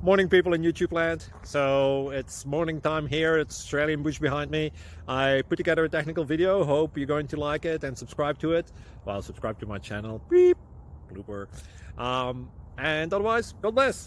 Morning, people in YouTube land. So it's morning time here. It's Australian bush behind me. I put together a technical video. Hope you're going to like it and subscribe to it. Well, subscribe to my channel. Beep. Blooper. And otherwise, God bless.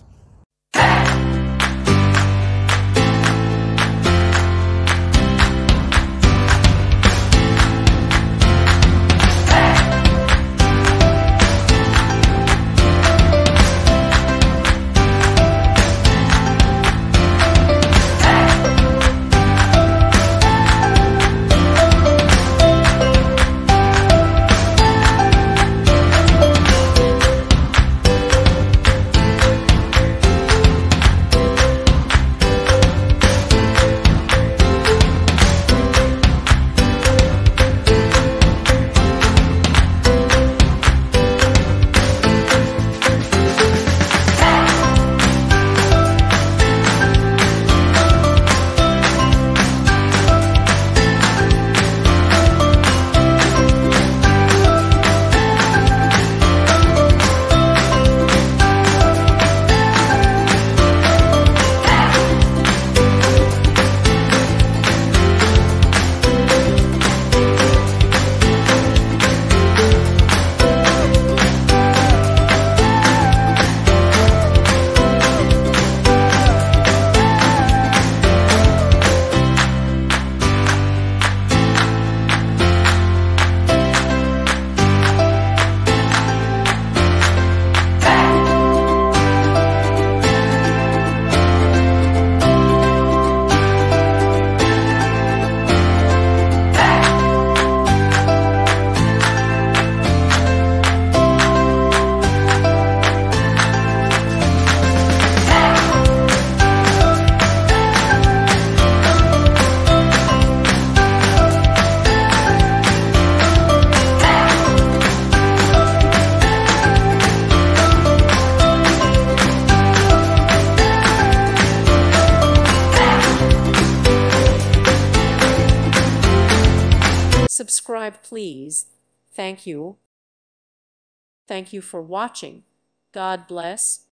Subscribe, please. Thank you. Thank you for watching. God bless.